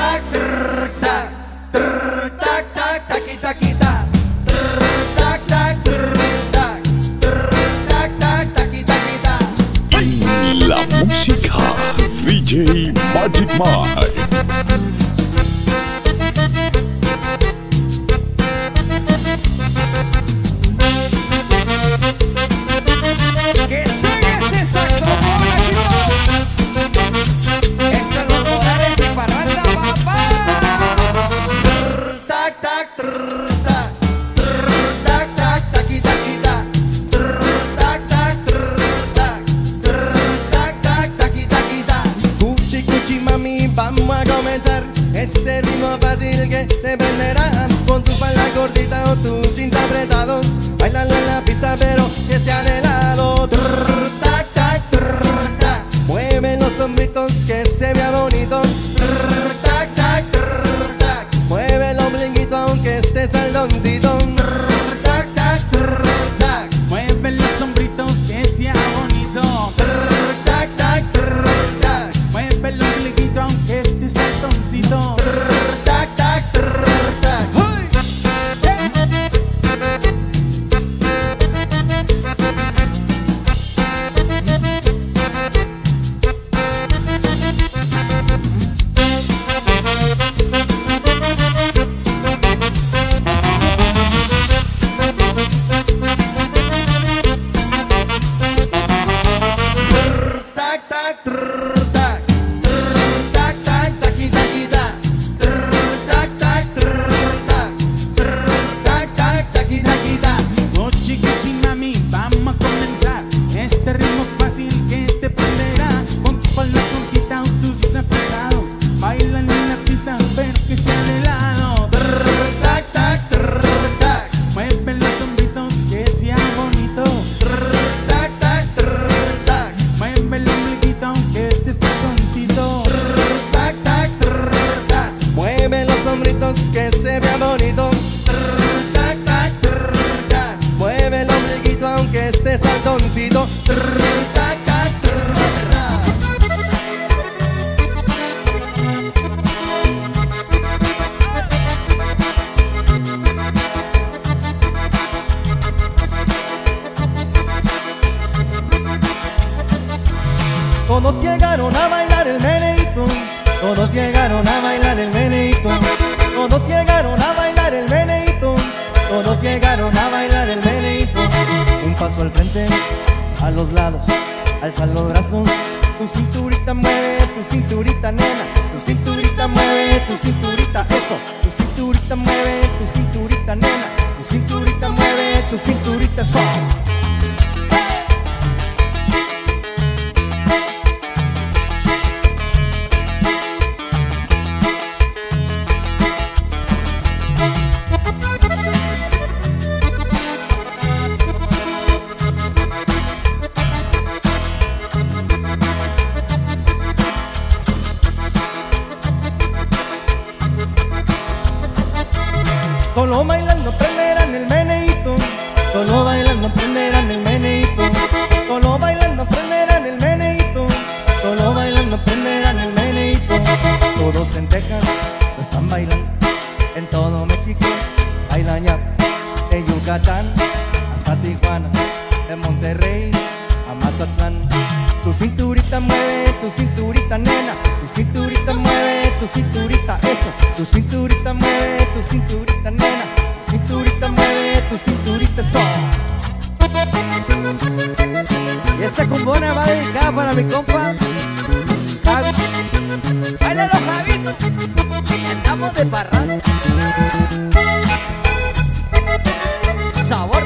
tac, tac, tac, tac, taqui, taqui, tac, tac, tac, tac, tac, tac, taqui, taqui, tac. En la música, VJ Magic Mike. Vamos a comenzar este ritmo fácil que te prenderá. Con tu falda cortita o tus jeans apretados, bailalo en la pista pero que sea de lado. Tac, tac, tac. Mueve los hombritos que se vea bonito. Tac, tac, tac. Mueve el ombliguito aunque esté saldoncito. Tac, tac, tac. Mueve los hombritos que sea bonito. Tac, tac, tac. Mueve el ombliguito aunque esté saltoncito. Tac, tac, tac. Que se vea bonito. Tac, tac, tac. Mueve el ombliguito aunque esté saltoncito. Tac, tac, Todos llegaron a bailar el meneíto. Todos llegaron a bailar el meneíto. Todos llegaron a bailar el meneíto. Todos llegaron a bailar el meneíto. Un paso al frente, a los lados, alza los brazos. Tu cinturita mueve, tu cinturita nena. Tu cinturita mueve, tu cinturita eso. Tu cinturita mueve, tu cinturita nena. Tu cinturita mueve, tu cinturita eso. Solo bailando prenderán el meneíto. Solo bailando prenderán el meneíto. Solo bailando prenderán el meneíto. Solo bailando prenderán el meneíto. Todos en Texas lo están bailando. En todo México bailan ya. De Yucatán hasta Tijuana, de Monterrey a Mazatlán. Tu cinturita mueve, tu cinturita nena. Tu cinturita mueve, tu cinturita eso. Tu cinturita mueve, tu cinturita nena. Tu cinturita mueve, tu cinturita eso. Y esta cumbona va dedicada para mi compa Javi. ¡Báilalo, Javito! Y andamos de parranda. Sabor.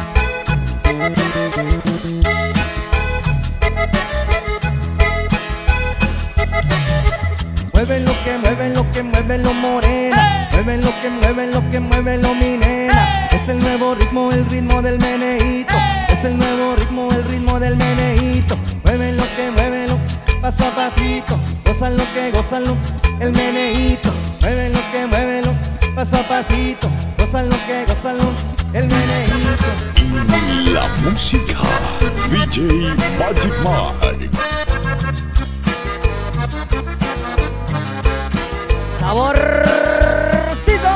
Mueve lo que mueve, lo que mueve lo morena. Mueve lo que mueve, lo que mueve lo mi nena. Es el nuevo ritmo, el ritmo del meneíto. Es el nuevo ritmo, el ritmo del meneíto. Mueve lo que mueve lo paso a pasito. Goza lo que goza lo el meneíto. Mueve lo que mueve lo paso a pasito. Goza lo que goza lo el meneíto. La música, VJ Magic Mike. ¡Saborcito!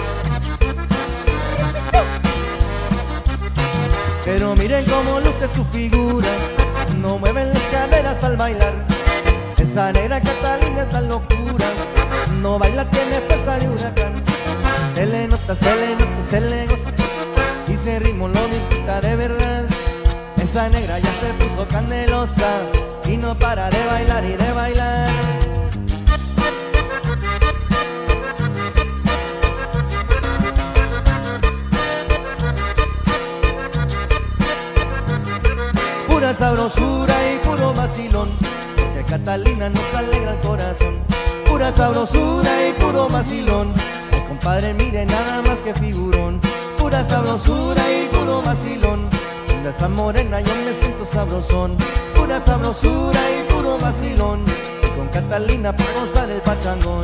Pero miren cómo luce su figura, no mueven las caderas al bailar. Esa negra Catalina es la locura, no baila, tiene fuerza de huracán. Se le nota, se le nota, se le goza, y ese ritmo lo disfruta de verdad. Esa negra ya se puso candelosa y no para de bailar y de bailar. Pura sabrosura y puro vacilón, de Catalina nos alegra el corazón. Pura sabrosura y puro vacilón, el compadre mire nada más que figurón. Pura sabrosura y puro vacilón, de esa morena yo me siento sabrosón. Pura sabrosura y puro vacilón, con Catalina para gozar el pachangón.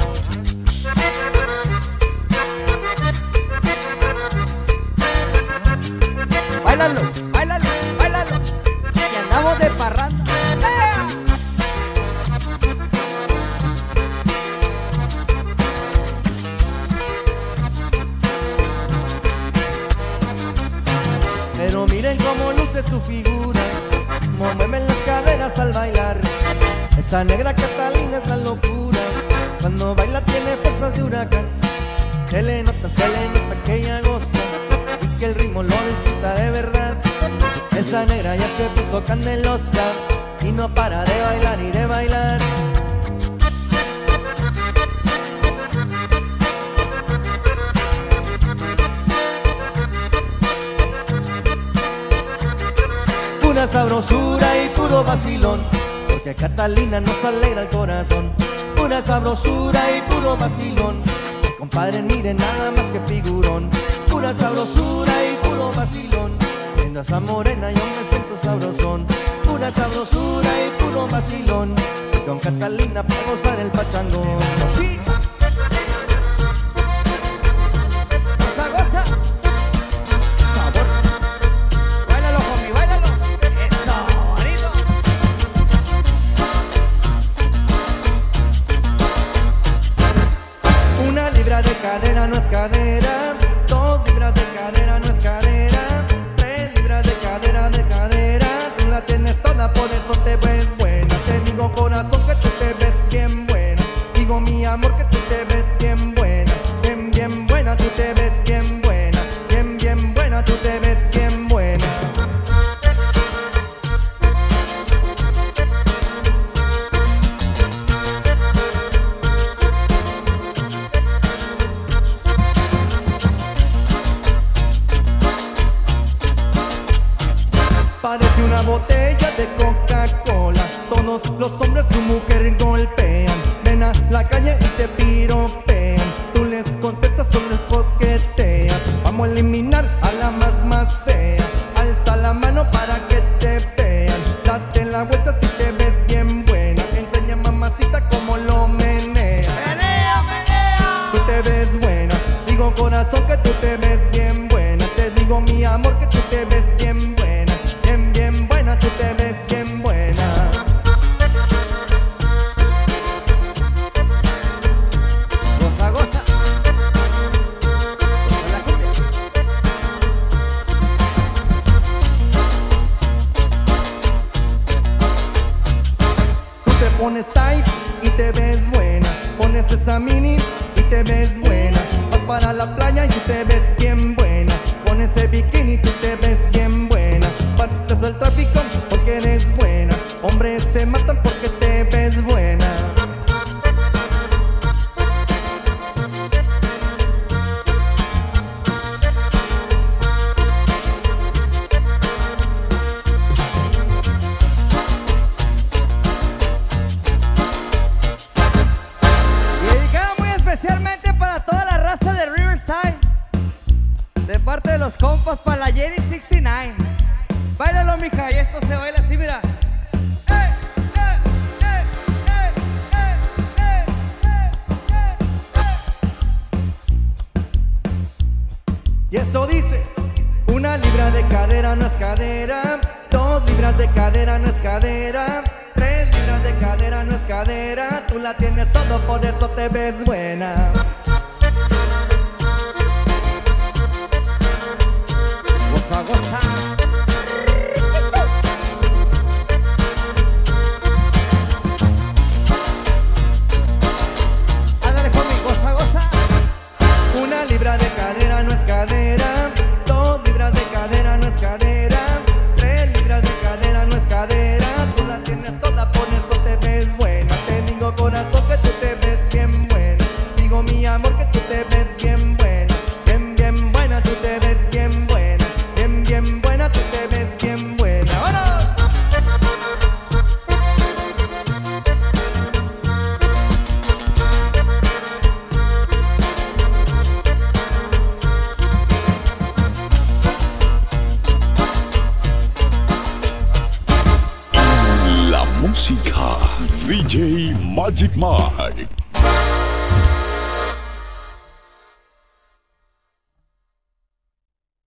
Báilalo, báilalo, báilalo, que andamos de parranda. Pero miren cómo luce su figura, cómo mueven las caderas al bailar. Esa negra Catalina es la locura, cuando baila tiene fuerzas de huracán. Se le nota que ella goza y que el ritmo lo disfruta de verdad. Esa negra ya se puso candelosa y no para de bailar y de bailar. Pura sabrosura y puro vacilón, porque Catalina nos alegra el corazón. Pura sabrosura y puro vacilón, el compadre mire nada más que figurón. Pura sabrosura y puro vacilón, viendo a esa morena yo me siento sabrosón. Pura sabrosura y puro vacilón, con Catalina para gozar el pachangón. ¡Sí! Goza, goza. Sabor. Báilalo, homie, báilalo. Eso, bonito. Una libra de cadera no es cadera, 2 libras de cadera no es cadera, 3 libras de cadera, tú la tienes toda, por eso te ves buena. Te digo corazón que tú te ves bien buena, digo mi amor que tú te ves bien buena, bien bien buena, tú te ves bien buena, bien bien buena, tú te ves bien buena. Parece una botella de Coca-Cola, todos los hombres su mujer golpean. Ven a la calle y te piropean, tú les contestas, tú les coqueteas. Vamos a eliminar a la más fea, alza la mano para que te vean. Date la vuelta si te ves bien buena, enseña mamacita cómo lo menea. Menea, menea. Tú te ves buena, digo corazón que tú te ves bien buena. Te digo mi amor que tú te ves bien buena, bien bien buena, tú te ves bien buena. Goza, goza. Goza la cumbia. Tú te pones tight y te ves buena, pones esa mini y te ves buena. Vas para la playa y tú te ves bien buena, pones ese bikini y tú te ves bien buena. Partes del tráfico porque eres buena, hombres se matan porque te ves buena. Y dedicada muy especialmente para toda la raza de Riverside, de parte de los compas para la Jenny 69. Báilalo, mija, y esto se baila así, mira. Y esto dice: una libra de cadera no es cadera, 2 libras de cadera no es cadera, 3 libras de cadera no es cadera, tú la tienes todo, por eso te ves buena. Goza, goza. Ándale conmigo, goza, goza. 1 libra de cadera no es cadera, 2 libras de cadera no es cadera, 3 libras de cadera no es cadera. Tú la tienes toda, por eso te ves buena. Te digo corazón que tú te ves bien buena. Digo mi amor que tú te ves bien buena. Bien, bien buena, tú te ves bien buena. Bien, bien buena, tú te ves bien buena. ¡Vámonos! La música DJ Magic Mike.